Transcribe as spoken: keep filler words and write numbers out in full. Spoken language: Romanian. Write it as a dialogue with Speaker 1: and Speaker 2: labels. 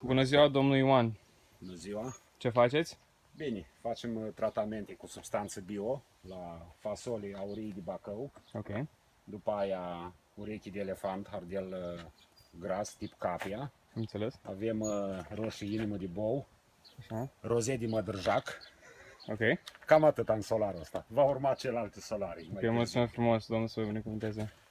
Speaker 1: Bună ziua, domnul Ioan.
Speaker 2: Bună ziua!
Speaker 1: Ce faceți?
Speaker 2: Bine, facem uh, tratamente cu substanță bio la fasole aurii de Bacău,
Speaker 1: Ok.
Speaker 2: după aia urechi de elefant, hardel uh, gras tip capia,
Speaker 1: Înțeles.
Speaker 2: avem uh, roșii inimă de bou,
Speaker 1: Așa.
Speaker 2: roze de mădrăjac,
Speaker 1: Ok.
Speaker 2: cam atât în solarul ăsta. Va urma celelalte solari.
Speaker 1: Ok, mulțumesc frumos, domnul să vă binecuvânteze.